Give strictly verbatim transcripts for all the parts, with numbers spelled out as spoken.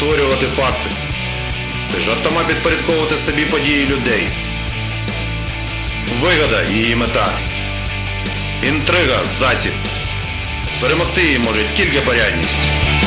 створювати факти, жартома підпорядковувати собі події людей. Вигода – її мета. Інтрига – засіб. Перемогти її може тільки порядність.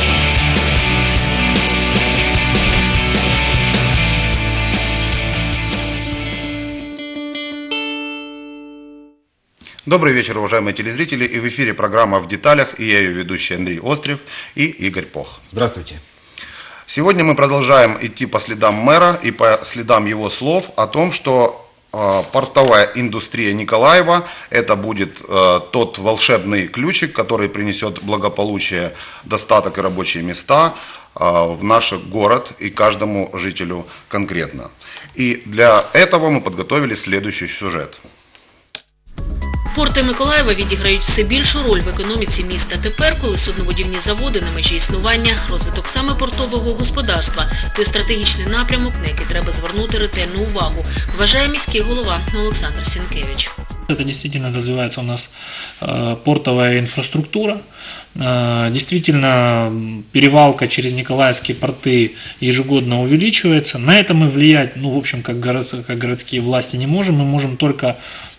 Добрый вечер, уважаемые телезрители. И в эфире программа «В деталях». И я ее ведущий Андрей Острев и Игорь Пох. Здравствуйте. Сегодня мы продолжаем идти по следам мэра и по следам его слов о том, что э, портовая индустрия Николаева – это будет э, тот волшебный ключик, который принесет благополучие, достаток и рабочие места э, в наш город и каждому жителю конкретно. И для этого мы подготовили следующий сюжет. Порти Миколаєва відіграють все більшу роль в економіці міста. Тепер, коли суднобудівні заводи на межі існування, розвиток саме портового господарства – той стратегічний напрямок, на який треба звернути ретельну увагу, вважає міський голова Олександр Сінкевич. Это действительно развивается у нас портовая инфраструктура. Действительно, перевалка через Николаевские порты ежегодно увеличивается. На это мы влиять, ну, в общем, как, город, как городские власти не можем. Мы можем только,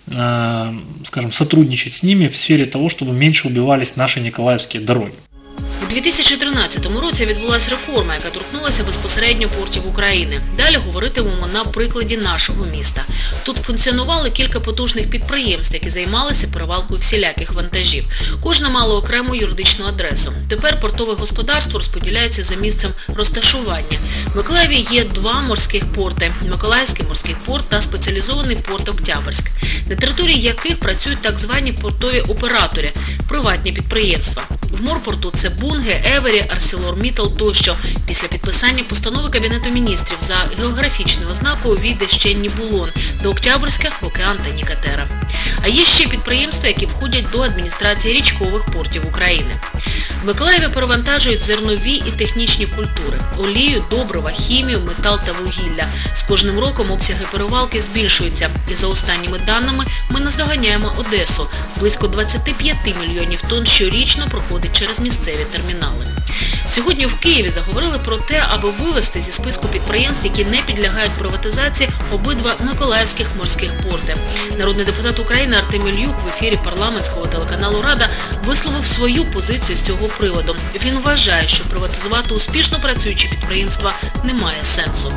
скажем, сотрудничать с ними в сфере того, чтобы меньше убивались наши николаевские дороги. У дві тисячі тринадцятому році відбулася реформа, яка торкнулася безпосередньо портів України. Далі говоритимемо на прикладі нашого міста. Тут функціонували кілька потужних підприємств, які займалися перевалкою всіляких вантажів. Кожна мала окрему юридичну адресу. Тепер портове господарство розподіляється за місцем розташування. В Миколаєві є два морських порти – Миколаївський морський порт та спеціалізований порт Октябрьськ, на території яких працюють так звані портові оператори – приватні підприємства. В морпорту це Бунге, Евері, Арселор-Міттал тощо. Після підписання постанови Кабінету міністрів за географічною ознакою війде ще Нібулон, до Октябрьська – Океан та Нікатера. А є ще підприємства, які входять до адміністрації річкових портів України. В Миколаєві перевантажують зернові і технічні культури – олію, добрива, хімію, метал та вугілля. З кожним роком обсяги перевалки збільшуються. І за останніми даними ми наздоганяємо Одесу. Близько двадцять п'ять мільйонів тонн щорічно проходить через місцеві термінали. Сьогодні в Києві заговорили про те, аби вивести зі списку підприємств, які не підлягають приватизації, обидва миколаївських морських порти. Народний депутат України Артем Ільюк в ефірі парламентського телеканалу «Рада» висловив свою позицію з цього приводу. Він вважає, що приватизувати успішно працюючі підприємства немає сенсу.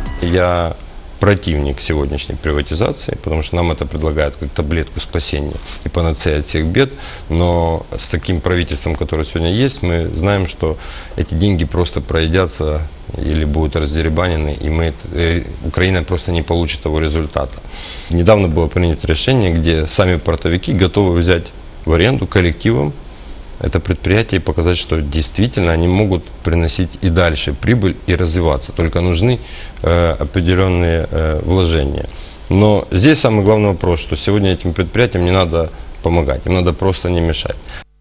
Я противник сегодняшней приватизации, потому что нам это предлагают как таблетку спасения и панацея от всех бед, но с таким правительством, которое сегодня есть, мы знаем, что эти деньги просто проедятся или будут раздеребанены, и мы, э, Украина просто не получит того результата. Недавно было принято решение, где сами портовики готовы взять в аренду коллективом это предприятие и показать, что действительно они могут приносить и дальше прибыль и развиваться. Только нужны э, определенные э, вложения. Но здесь самый главный вопрос, что сегодня этим предприятиям не надо помогать, им надо просто не мешать.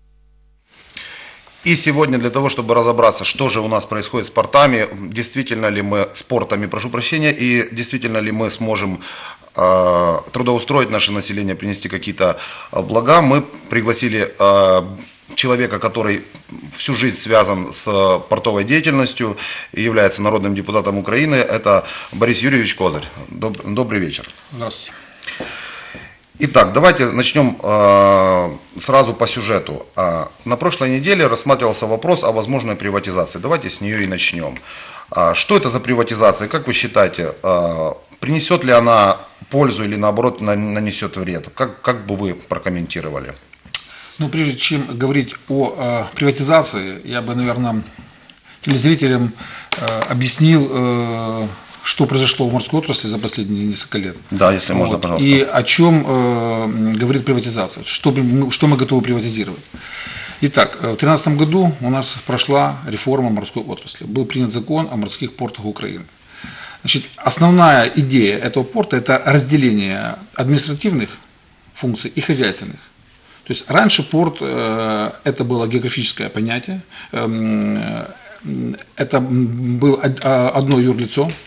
И сегодня для того, чтобы разобраться, что же у нас происходит с портами, действительно ли мы, с портами, прошу прощения, и действительно ли мы сможем э, трудоустроить наше население, принести какие-то блага, мы пригласили э, человека, который всю жизнь связан с портовой деятельностью и является народным депутатом Украины, это Борис Юрьевич Козырь. Добрый вечер. Здравствуйте. Итак, давайте начнем э, сразу по сюжету. Э, на прошлой неделе рассматривался вопрос о возможной приватизации. Давайте с нее и начнем. Э, что это за приватизация? Как вы считаете, э, принесет ли она пользу или наоборот нанесет вред? Как, как бы вы прокомментировали? Ну, прежде чем говорить о э, приватизации, я бы, наверное, телезрителям э, объяснил, э, что произошло в морской отрасли за последние несколько лет. Да, если вот. Можно, пожалуйста. И о чем э, говорит приватизация, что, что мы готовы приватизировать. Итак, в две тысячи тринадцатом году у нас прошла реформа морской отрасли. Был принят закон о морских портах Украины. Значит, основная идея этого порта – это разделение административных функций и хозяйственных. То есть раньше порт э, это было географическое понятие, э, это было одно юрлицо,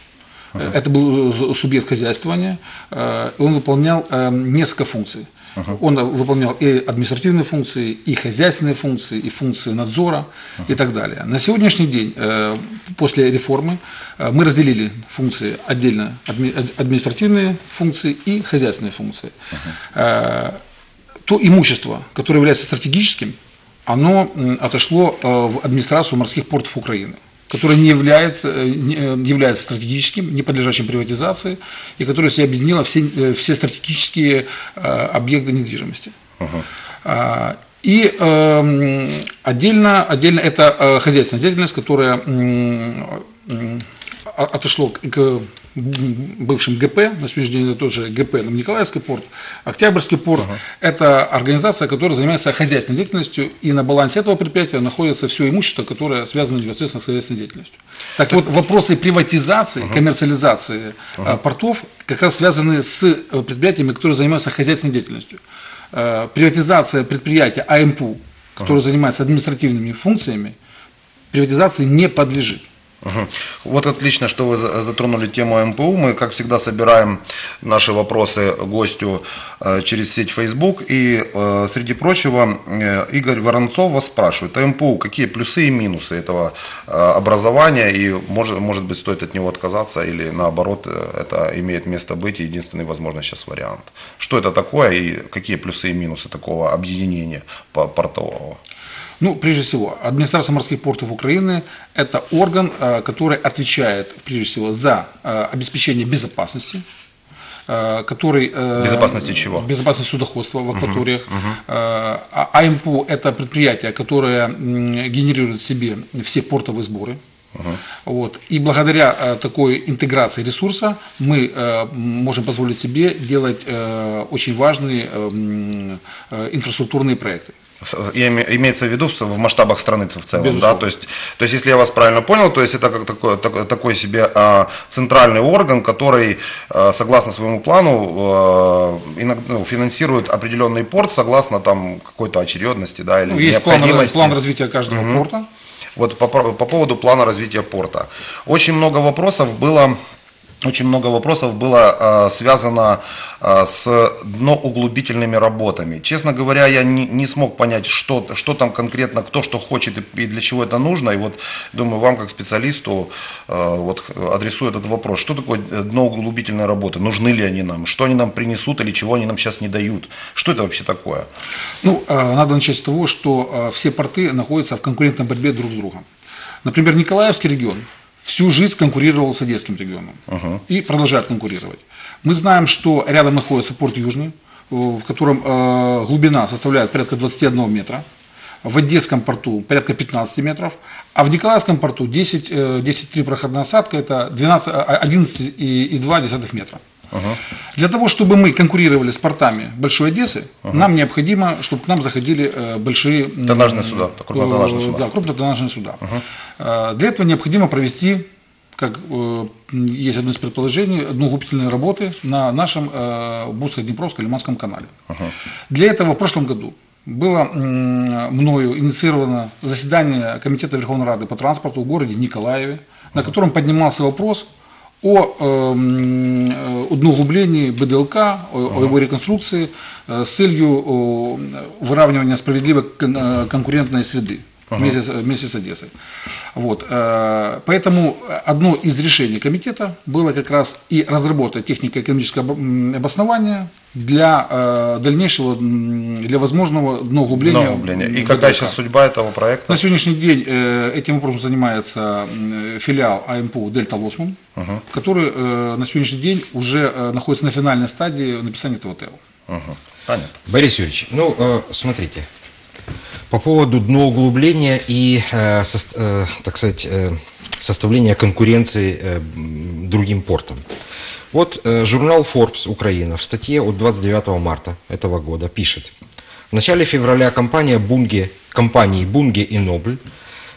Uh-huh. Это был субъект хозяйствования, он выполнял несколько функций. Uh-huh. Он выполнял и административные функции, и хозяйственные функции, и функции надзора uh-huh. и так далее. На сегодняшний день, после реформы, мы разделили функции отдельно, административные функции и хозяйственные функции. Uh-huh. То имущество, которое является стратегическим, оно отошло в администрацию морских портов Украины, которое не является, не является стратегическим, не подлежащим приватизации, и которое все объединило все, все стратегические объекты недвижимости. Uh-huh. И э, отдельно, отдельно это хозяйственная деятельность, которая э, отошло к бывшим ГП, на сегодняшний день это тот же ГП, Николаевский порт, Октябрьский порт. Uh-huh. Это организация, которая занимается хозяйственной деятельностью, и на балансе этого предприятия находится все имущество, которое связано непосредственно с хозяйственной деятельностью. Так вот, вопросы приватизации, uh-huh. коммерциализации uh-huh. портов как раз связаны с предприятиями, которые занимаются хозяйственной деятельностью. Приватизация предприятия АМПУ, которое uh-huh. занимается административными функциями, приватизации не подлежит. Угу. Вот отлично, что вы затронули тему МПУ. Мы, как всегда, собираем наши вопросы гостю через сеть Facebook. И, среди прочего, Игорь Воронцов вас спрашивает: а МПУ, какие плюсы и минусы этого образования? И, может, может быть, стоит от него отказаться, или, наоборот, это имеет место быть и единственный возможный сейчас вариант. Что это такое и какие плюсы и минусы такого объединения портового? Ну, прежде всего, администрация морских портов Украины – это орган, который отвечает, прежде всего, за обеспечение безопасности, который… Безопасности чего? Безопасность судоходства в акваториях. Uh-huh, uh-huh. А АМПУ – это предприятие, которое генерирует в себе все портовые сборы. Uh-huh. Вот. И благодаря такой интеграции ресурса мы можем позволить себе делать очень важные инфраструктурные проекты. Имеется в виду в масштабах страны в целом, да? То есть, то есть, если я вас правильно понял, то есть это как такой, такой себе а, центральный орган, который, а, согласно своему плану, а, иногда, ну, финансирует определенный порт согласно там какой-то очередности, да, или есть необходимости. План, план развития каждого угу. порта. Вот по, по поводу плана развития порта. Очень много вопросов было. Очень много вопросов было э, связано э, с дноуглубительными работами. Честно говоря, я не, не смог понять, что, что там конкретно, кто что хочет и, и для чего это нужно. И вот, думаю, вам как специалисту э, вот, адресую этот вопрос. Что такое дноуглубительные работы? Нужны ли они нам? Что они нам принесут или чего они нам сейчас не дают? Что это вообще такое? Ну, э, надо начать с того, что э, все порты находятся в конкурентной борьбе друг с другом. Например, Николаевский регион всю жизнь конкурировал с Одесским регионом uh-huh. и продолжает конкурировать. Мы знаем, что рядом находится порт Южный, в котором э, глубина составляет порядка двадцать один метра, в Одесском порту порядка пятнадцать метров, а в Николаевском порту десять целых три десятых проходная осадка, это одиннадцать целых два десятых метра. Uh-huh. Для того, чтобы мы конкурировали с портами Большой Одессы, uh-huh. нам необходимо, чтобы к нам заходили э, большие тоннажные суда, крупнотоннажные суда. Да, крупнотоннажные суда. Uh-huh. Для этого необходимо провести, как э, есть одно из предположений, дноуглубительные работы на нашем э, Бузко-Днепровско-Лиманском канале. Uh-huh. Для этого в прошлом году было м, мною инициировано заседание Комитета Верховной Рады по транспорту в городе Николаеве, uh-huh. на котором поднимался вопрос о э, дноуглублении БДЛК, о, о его реконструкции э, с целью о, выравнивания справедливой кон, конкурентной среды uh-huh. вместе, вместе с Одессой. Вот, э, поэтому одно из решений комитета было как раз и разработать технико-экономическое обоснование для э, дальнейшего, для возможного дноуглубления. дноуглубления. И какая сейчас судьба этого проекта? На сегодняшний день э, этим вопросом занимается филиал АМПУ «Дельта Лосман», uh-huh. который э, на сегодняшний день уже э, находится на финальной стадии написания этого ТЭО. Uh-huh. Понятно. Борис Юрьевич, ну, э, смотрите, по поводу дноуглубления и, э, со, э, так сказать, э, составления конкуренции э, другим портам. Вот э, журнал Forbes Украина в статье от двадцать девятого марта этого года пишет: в начале февраля компания Bunge, компании Bunge и Noble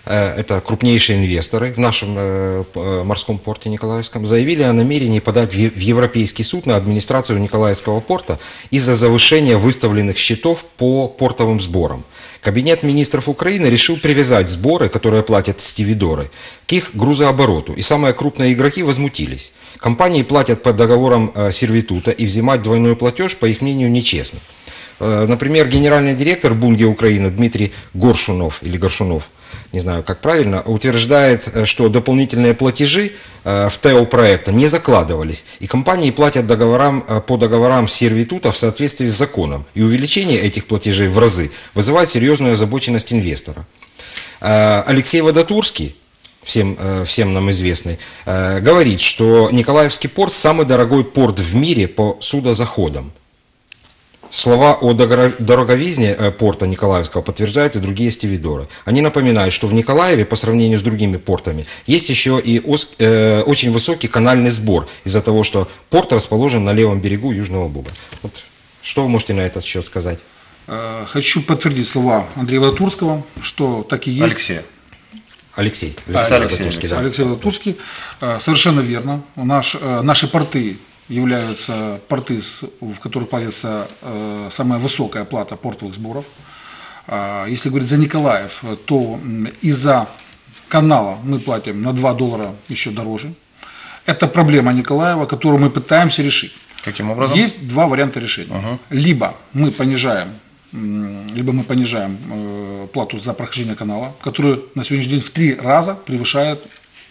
это крупнейшие инвесторы в нашем морском порте Николаевском, заявили о намерении подать в Европейский суд на администрацию Николаевского порта из-за завышения выставленных счетов по портовым сборам. Кабинет министров Украины решил привязать сборы, которые платят стивидоры, к их грузообороту. И самые крупные игроки возмутились. Компании платят по договорам сервитута, и взимать двойной платеж, по их мнению, нечестно. Например, генеральный директор Бунге Украины Дмитрий Горшунов, или Горшунов, не знаю, как правильно, утверждает, что дополнительные платежи в ТЭО проекта не закладывались, и компании платят договорам, по договорам сервитута в соответствии с законом, и увеличение этих платежей в разы вызывает серьезную озабоченность инвестора. Алексей Водотурский, всем, всем нам известный, говорит, что Николаевский порт самый дорогой порт в мире по судозаходам. Слова о дороговизне порта Николаевского подтверждают и другие стивидоры. Они напоминают, что в Николаеве, по сравнению с другими портами, есть еще и очень высокий канальный сбор, из-за того, что порт расположен на левом берегу Южного Буга. Вот, что вы можете на этот счет сказать? Хочу подтвердить слова Андрея Водотурского, что так и есть. Алексея. Алексей. Алексей, Алексей, Алексей, Водотурский, да. Алексей Водотурский. Совершенно верно. Наш, наши порты являются порты, в которых платится э, самая высокая плата портовых сборов. А если говорить за Николаев, то из-за канала мы платим на два доллара еще дороже. Это проблема Николаева, которую мы пытаемся решить. Каким образом? Есть два варианта решения. Угу. Либо мы понижаем, либо мы понижаем э, плату за прохождение канала, которая на сегодняшний день в три раза превышает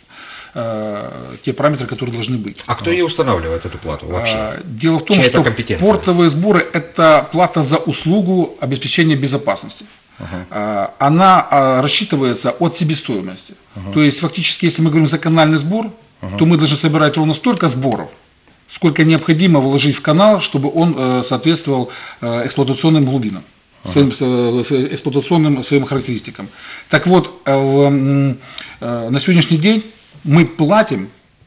те параметры, которые должны быть. А кто ее устанавливает, эту плату вообще? Дело в том, Чья что портовые сборы – это плата за услугу обеспечения безопасности. Uh-huh. Она рассчитывается от себестоимости. Uh-huh. То есть, фактически, если мы говорим за канальный сбор, uh-huh. то мы должны собирать ровно столько сборов, сколько необходимо вложить в канал, чтобы он соответствовал эксплуатационным глубинам. Своим, эксплуатационным своим характеристикам. Так вот, в, на сегодняшний день мы платим,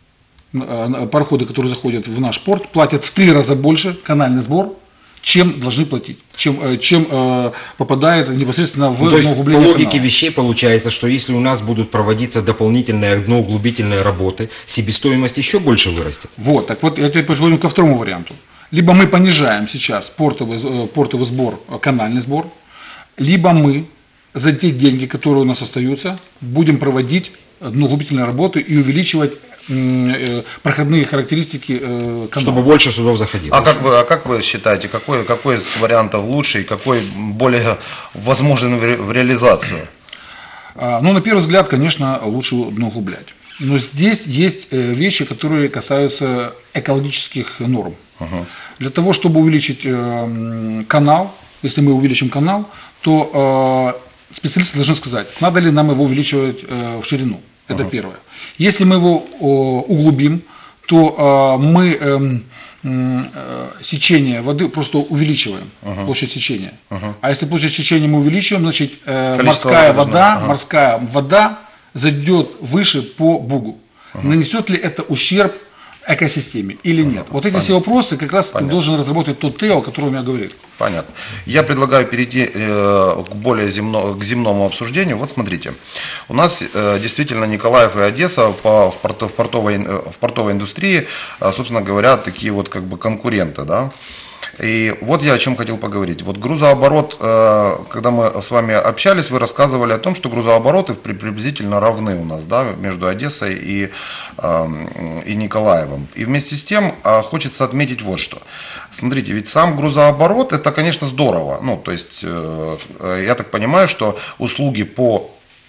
пароходы, которые заходят в наш порт, платят в три раза больше канальный сбор, чем должны платить, чем, чем э, попадает непосредственно в ну, то есть, углубление по логике канала. Вещей получается, что если у нас будут проводиться дополнительные дноуглубительные работы, себестоимость еще больше вырастет. Вот, так вот, я теперь переходим ко второму варианту. Либо мы понижаем сейчас портовый, портовый сбор, канальный сбор, либо мы за те деньги, которые у нас остаются, будем проводить дноуглубительные работы и увеличивать э, проходные характеристики э, канала. Чтобы больше судов заходило. А как вы, а как вы считаете, какой, какой из вариантов лучше и какой более возможен в, ре, в реализацию? А, ну, на первый взгляд, конечно, лучше дноуглублять. Но здесь есть вещи, которые касаются экологических норм. Uh-huh. Для того, чтобы увеличить э, канал, если мы увеличим канал, то э, специалисты должны сказать, надо ли нам его увеличивать э, в ширину. Это uh-huh. первое. Если мы его э, углубим, то э, мы э, э, сечение воды просто увеличиваем, uh-huh. площадь сечения. Uh-huh. А если площадь сечения мы увеличиваем, значит э, морская вода, uh-huh. морская вода зайдет выше по бугу. Uh-huh. Нанесет ли это ущерб экосистеме или нет? Вот эти Понятно. Все вопросы как раз Понятно. Должен разработать тот ТЭО, о котором я говорил. Понятно. Я предлагаю перейти э, к более земно, к земному обсуждению. Вот смотрите, у нас э, действительно Николаев и Одесса по, в, порто, в, портовой, в портовой индустрии, э, собственно говоря, такие вот как бы конкуренты, да. И вот я о чем хотел поговорить. Вот грузооборот, когда мы с вами общались, вы рассказывали о том, что грузообороты приблизительно равны у нас, да, между Одессой и, и Николаевым. И вместе с тем хочется отметить вот что. Смотрите, ведь сам грузооборот, это, конечно, здорово. Ну, то есть, я так понимаю, что услуги по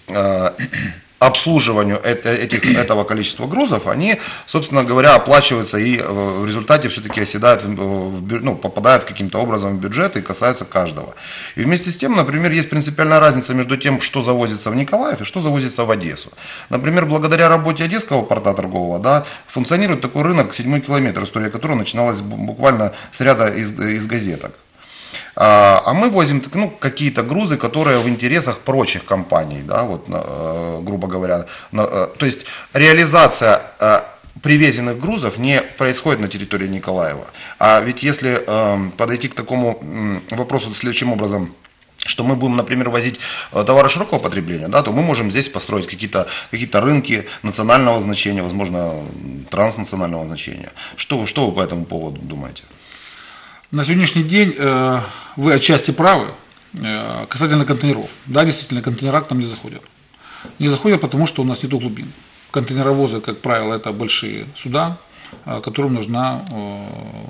обслуживанию этих, этого количества грузов, они, собственно говоря, оплачиваются и в результате все-таки оседают, в, ну, попадают каким-то образом в бюджет и касаются каждого. И вместе с тем, например, есть принципиальная разница между тем, что завозится в Николаев и что завозится в Одессу. Например, благодаря работе Одесского порта торгового, да, функционирует такой рынок «Седьмой километр», история которого начиналась буквально с ряда из, из газеток. А мы возим ну, какие-то грузы, которые в интересах прочих компаний, да, вот, грубо говоря. То есть реализация привезенных грузов не происходит на территории Николаева. А ведь если подойти к такому вопросу следующим образом, что мы будем, например, возить товары широкого потребления, да, то мы можем здесь построить какие-то какие-то рынки национального значения, возможно, транснационального значения. Что, что вы по этому поводу думаете? На сегодняшний день э, вы отчасти правы э, касательно контейнеров. Да, действительно, контейнера к нам не заходят. Не заходят, потому что у нас нету глубин. Контейнеровозы, как правило, это большие суда, э, которым нужна, э,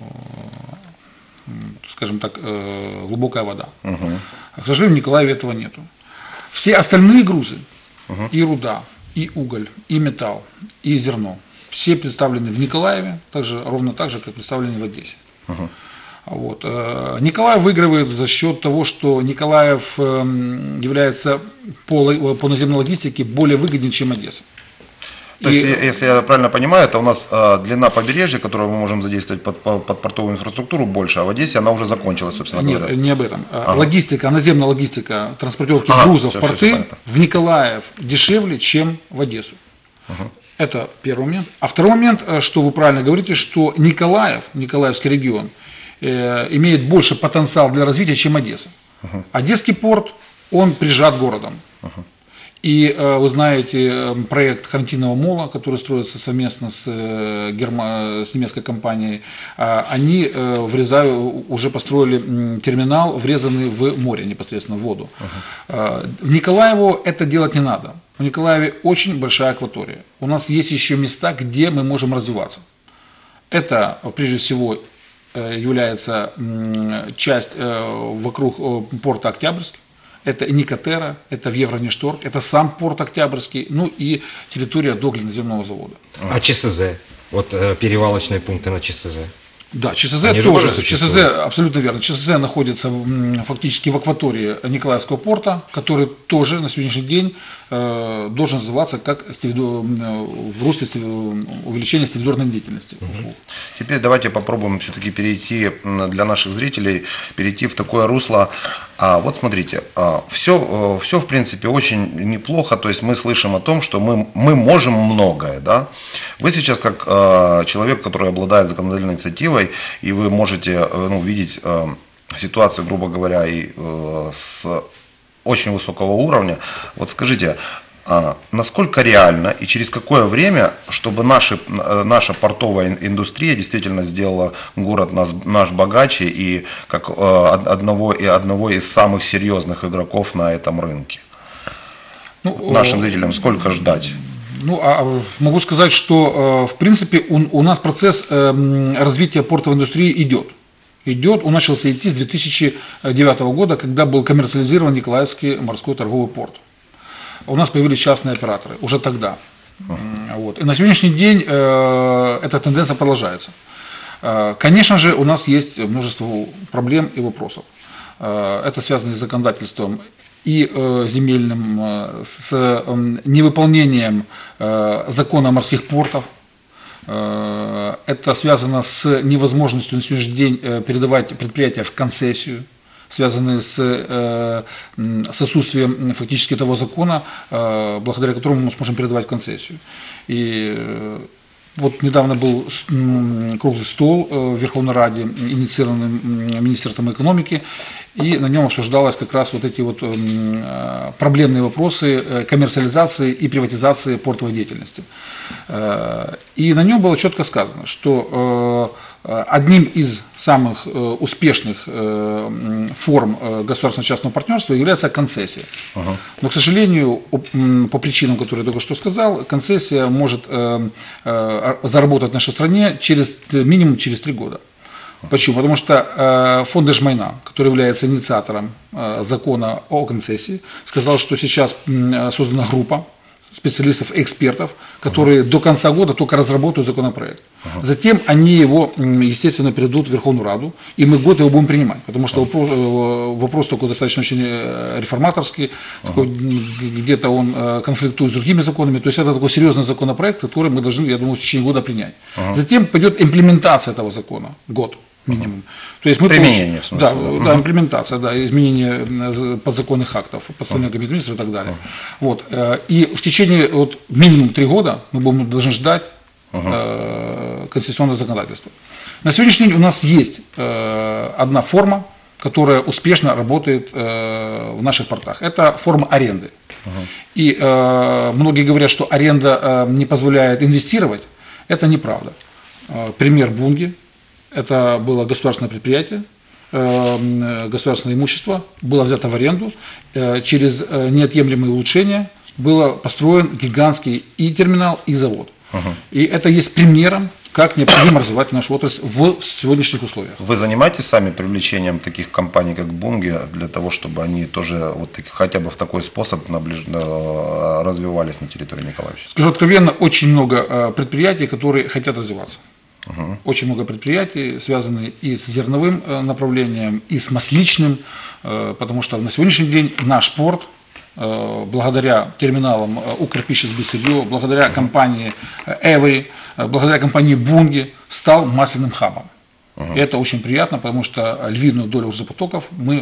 скажем так, э, глубокая вода. Угу. А, к сожалению, в Николаеве этого нету. Все остальные грузы, угу. и руда, и уголь, и металл, и зерно, все представлены в Николаеве, также, ровно так же, как представлены в Одессе. Угу. Вот. Николаев выигрывает за счет того, что Николаев является по, по наземной логистике более выгоднее, чем Одесса. То и... есть, если я правильно понимаю, это у нас длина побережья, которую мы можем задействовать под, под портовую инфраструктуру, больше, а в Одессе она уже закончилась, собственно Нет, говоря. не об этом. Ага. Логистика, наземная логистика транспортировки ага, грузов все, в порты все, все в Николаев дешевле, чем в Одессу. Ага. Это первый момент. А второй момент, что вы правильно говорите, что Николаев, Николаевский регион, имеет больше потенциал для развития, чем Одесса. Uh-huh. Одесский порт, он прижат городом. Uh-huh. И вы знаете проект Хантиного мола, который строится совместно с, герма... с немецкой компанией, они врезают, уже построили терминал, врезанный в море, непосредственно в воду. Uh-huh. В Николаеву это делать не надо. В Николаеве очень большая акватория. У нас есть еще места, где мы можем развиваться. Это, прежде всего, является часть вокруг порта Октябрьский, это Никотера, это Евронешторг, это сам порт Октябрьский, ну и территория до глиноземного завода. А ЧСЗ? Вот перевалочные пункты на ЧСЗ? Да, ЧСЗ Они тоже, ЧСЗ, абсолютно верно. ЧСЗ находится фактически в акватории Николаевского порта, который тоже на сегодняшний день э, должен называться как в русле увеличения стивидорной деятельности. Угу. Теперь давайте попробуем все-таки перейти для наших зрителей, перейти в такое русло. А, вот смотрите, а, все, все в принципе очень неплохо, то есть мы слышим о том, что мы, мы можем многое, да? Вы сейчас как а, человек, который обладает законодательной инициативой, и вы можете ну, видеть э, ситуацию, грубо говоря, и э, с очень высокого уровня. Вот скажите, э, насколько реально и через какое время, чтобы наши, э, наша портовая индустрия действительно сделала город наш, наш богаче и как э, одного, и одного из самых серьезных игроков на этом рынке? Ну, нашим зрителям сколько ждать? Ну, а могу сказать, что, в принципе, у, у нас процесс развития портовой индустрии идет. Идет, он начался идти с две тысячи девятого года, когда был коммерциализирован Николаевский морской торговый порт. У нас появились частные операторы уже тогда. Uh-huh. Вот. И на сегодняшний день э, эта тенденция продолжается. Э, конечно же, у нас есть множество проблем и вопросов. Э, это связано с законодательством и э, земельным, э, с э, невыполнением э, закона о морских портах. Э, это связано с невозможностью на сегодняшний день э, передавать предприятия в концессию, связанные с, э, с отсутствием фактически того закона, э, благодаря которому мы сможем передавать в концессию. И э, вот недавно был круглый стол в Верховной Раде, инициированный Министерством экономики, и на нем обсуждалось как раз вот эти вот проблемные вопросы коммерциализации и приватизации портовой деятельности. И на нем было четко сказано, что одним из самых успешных форм государственно-частного партнерства является концессия. Ага. Но, к сожалению, по причинам, которые я только что сказал, концессия может заработать в нашей стране через, минимум через три года. Почему? Потому что фонд Дежмайна, который является инициатором закона о концессии, сказал, что сейчас создана группа специалистов, экспертов, которые uh-huh. до конца года только разработают законопроект. Uh-huh. Затем они его, естественно, передадут в Верховную Раду, и мы год его будем принимать, потому что uh-huh. вопрос, вопрос такой достаточно очень реформаторский, uh-huh. такой, где-то он конфликтует с другими законами, то есть это такой серьезный законопроект, который мы должны, я думаю, в течение года принять. Uh-huh. Затем пойдет имплементация этого закона, год. Минимум. То есть мы Применение, получ... в смысле, да, да. да, имплементация, да, изменение подзаконных актов, постановления Кабинета министров и так далее. Uh-huh. Вот. И в течение вот, минимум три года мы будем, должны ждать uh-huh. э, конституционное законодательство. На сегодняшний день у нас есть э, одна форма которая успешно работает в наших портах. Это форма аренды. Uh-huh. И э, многие говорят, что аренда э, не позволяет инвестировать. Это неправда. Э, пример Бунги. Это было государственное предприятие, э, государственное имущество, было взято в аренду. Э, через э, неотъемлемые улучшения был построен гигантский и терминал, и завод. Uh-huh. И это есть примером, как необходимо развивать нашу отрасль в сегодняшних условиях. Вы занимаетесь сами привлечением таких компаний, как Бунги, для того, чтобы они тоже вот таки, хотя бы в такой способ наближ... развивались на территории Николаевича? Скажу откровенно, очень много предприятий, которые хотят развиваться. Угу. Очень много предприятий, связанные и с зерновым направлением, и с масличным, потому что на сегодняшний день наш порт, благодаря терминалам Укрпищесбытсырье, благодаря компании Эвери, благодаря компании Бунги стал масляным хабом. Uh-huh. И это очень приятно, потому что львиную долю грузопотоков мы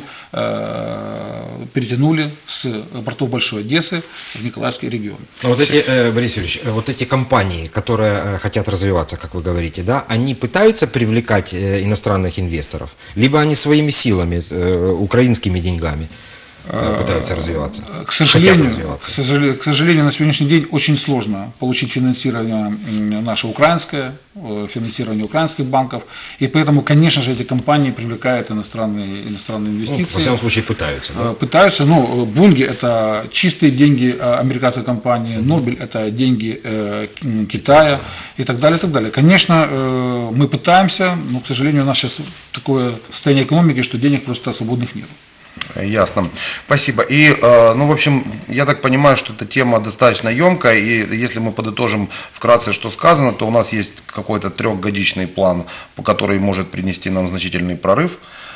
э, перетянули с портов Большой Одессы в Николаевский регион. Вот эти, э, Борис Юрьевич, вот эти компании, которые хотят развиваться, как вы говорите, да, они пытаются привлекать иностранных инвесторов, либо они своими силами, э, украинскими деньгами пытаются развиваться? К сожалению, развиваться. К, сожалению, к сожалению, на сегодняшний день очень сложно получить финансирование наше украинское, финансирование украинских банков, и поэтому, конечно же, эти компании привлекают иностранные, иностранные инвестиции. Ну, во всяком случае, пытаются. Да? Пытаются, но Бунги – это чистые деньги американской компании, Нобель – это деньги э, Китая и так далее, и так далее. Конечно, э, мы пытаемся, но, к сожалению, у нас сейчас такое состояние экономики, что денег просто свободных нет. Ясно. Спасибо. И, ну, в общем, я так понимаю, что эта тема достаточно емкая, и если мы подытожим вкратце, что сказано, то у нас есть какой-то трехгодичный план, по который может принести нам значительный прорыв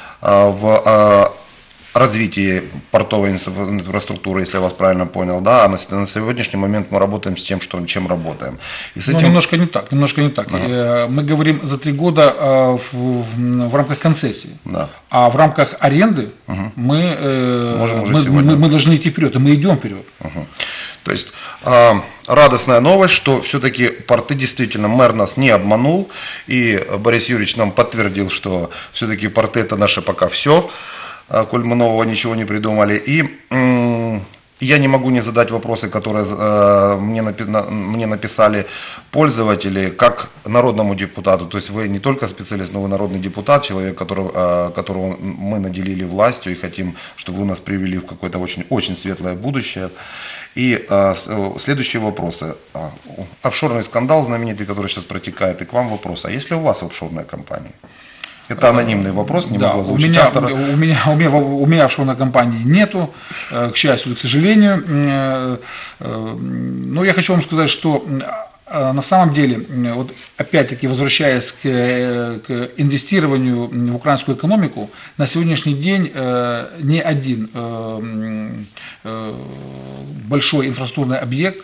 в развитии портовой инфраструктуры, если я вас правильно понял, да, а на, на сегодняшний момент мы работаем с тем, что, чем работаем. И с этим... Ну, немножко не так, немножко не так. Ага. Мы говорим за три года в, в, в рамках концессии, да. А в рамках аренды угу. мы, мы, мы, мы должны идти вперед, и мы идем вперед. Угу. То есть э, радостная новость, что все-таки порты действительно, мэр нас не обманул, и Борис Юрьевич нам подтвердил, что все-таки порты это наше пока все. Коль мы нового ничего не придумали. И м- я не могу не задать вопросы, которые э, мне, напи- на, мне написали пользователи, как народному депутату. То есть вы не только специалист, но вы народный депутат, человек, которого, э, которого мы наделили властью и хотим, чтобы вы нас привели в какое-то очень, очень светлое будущее. И э, следующие вопросы. Офшорный скандал знаменитый, который сейчас протекает, и к вам вопрос. А есть ли у вас офшорная компания? Это анонимный вопрос, не да, могу озвучить у меня, автора. У меня, у, меня, у меня офшорной компании нету, к счастью, к сожалению. Но я хочу вам сказать, что на самом деле, вот опять-таки возвращаясь к, к инвестированию в украинскую экономику, на сегодняшний день ни один большой инфраструктурный объект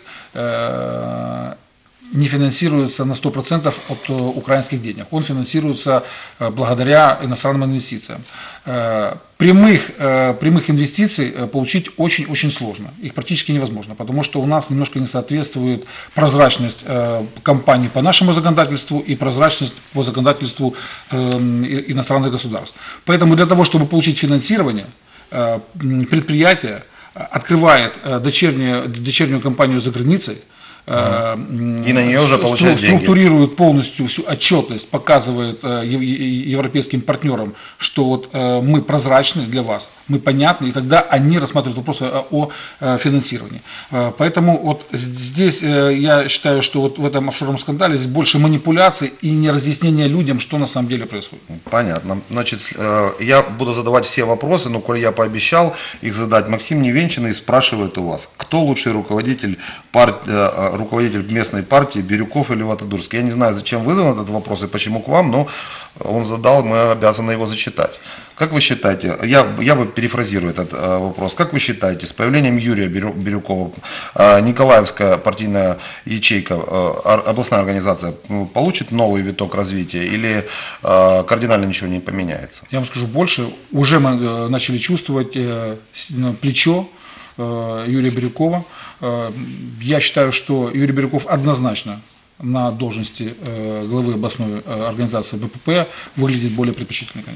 не финансируется на сто процентов от украинских денег. Он финансируется благодаря иностранным инвестициям. Прямых, прямых инвестиций получить очень-очень сложно. Их практически невозможно, потому что у нас немножко не соответствует прозрачность компаний по нашему законодательству и прозрачность по законодательству иностранных государств. Поэтому для того, чтобы получить финансирование, предприятие открывает дочернюю, дочернюю компанию за границей, и на нее уже получают деньги. Структурирует полностью всю отчетность, показывает европейским партнерам, что вот мы прозрачны для вас, мы понятны, и тогда они рассматривают вопросы о финансировании. Поэтому вот здесь я считаю, что вот в этом офшорном скандале здесь больше манипуляций и не разъяснения людям, что на самом деле происходит. Понятно. Значит, я буду задавать все вопросы, но коль я пообещал их задать, Максим Невенчанный спрашивает у вас, кто лучший руководитель партии, руководитель местной партии, Бирюков или Ватадурский. Я не знаю, зачем вызван этот вопрос и почему к вам, но он задал, мы обязаны его зачитать. Как вы считаете, я, я бы перефразирую этот э, вопрос, как вы считаете, с появлением Юрия Бирюкова э, Николаевская партийная ячейка, э, областная организация получит новый виток развития или э, кардинально ничего не поменяется? Я вам скажу больше, уже мы э, начали чувствовать э, плечо Юрия Бирюкова. Я считаю, что Юрий Бирюков однозначно на должности главы областной организации БПП выглядит более предпочтительно, конечно.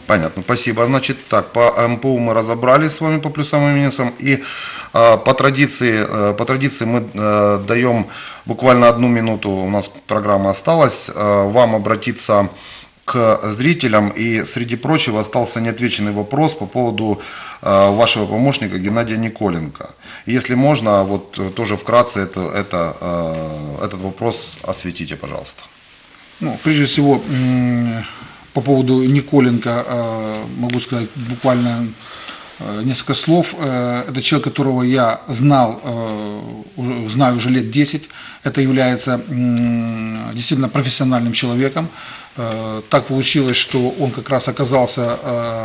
Понятно, спасибо. Значит, так, по МПУ мы разобрались с вами по плюсам и минусам. И э, по традиции, э, по традиции мы э, даем буквально одну минуту, у нас программа осталась, э, вам обратиться к зрителям. И среди прочего остался неотвеченный вопрос по поводу э, вашего помощника Геннадия Николенко. Если можно, вот э, тоже вкратце это, это, э, этот вопрос осветите, пожалуйста. Ну, прежде всего, м- по поводу Николенко э, могу сказать буквально э, несколько слов. Э, это человек, которого я знал, э, уже, знаю уже лет десять. Это является э, действительно профессиональным человеком. Э, так получилось, что он как раз оказался э,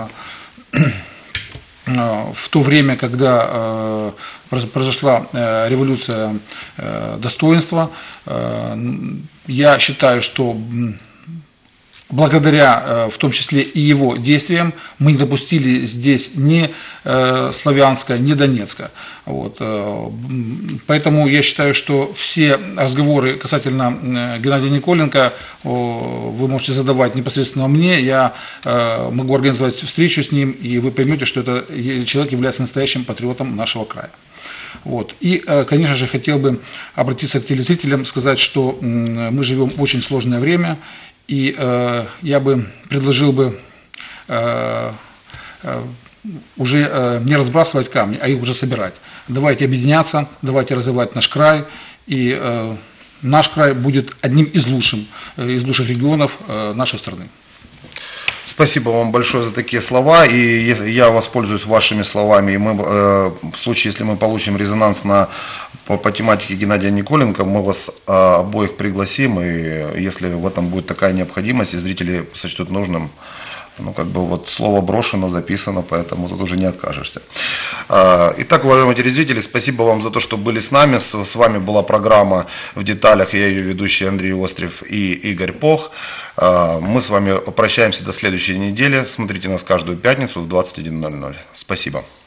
э, в то время, когда э, произошла э, революция э, достоинства. Э, я считаю, что благодаря, в том числе и его действиям, мы не допустили здесь ни Славянска, ни Донецка. Вот. Поэтому я считаю, что все разговоры касательно Геннадия Николенко вы можете задавать непосредственно мне. Я могу организовать встречу с ним, и вы поймете, что этот человек является настоящим патриотом нашего края. Вот. И, конечно же, хотел бы обратиться к телезрителям, сказать, что мы живем в очень сложное время. И э, я бы предложил бы э, э, уже э, не разбрасывать камни, а их уже собирать. Давайте объединяться, давайте развивать наш край, и э, наш край будет одним из лучших, э, из лучших регионов э, нашей страны. Спасибо вам большое за такие слова, и я воспользуюсь вашими словами, и мы, э, в случае, если мы получим резонанс на, по, по тематике Геннадия Николенко, мы вас э, обоих пригласим, и если в этом будет такая необходимость, и зрители сочтут нужным, ну, как бы вот слово брошено, записано, поэтому тут уже не откажешься. Итак, уважаемые телезрители, спасибо вам за то, что были с нами. С вами была программа «В деталях». Я ее ведущий Андрей Острев и Игорь Пох. Мы с вами прощаемся до следующей недели. Смотрите нас каждую пятницу в двадцать один ноль ноль. Спасибо.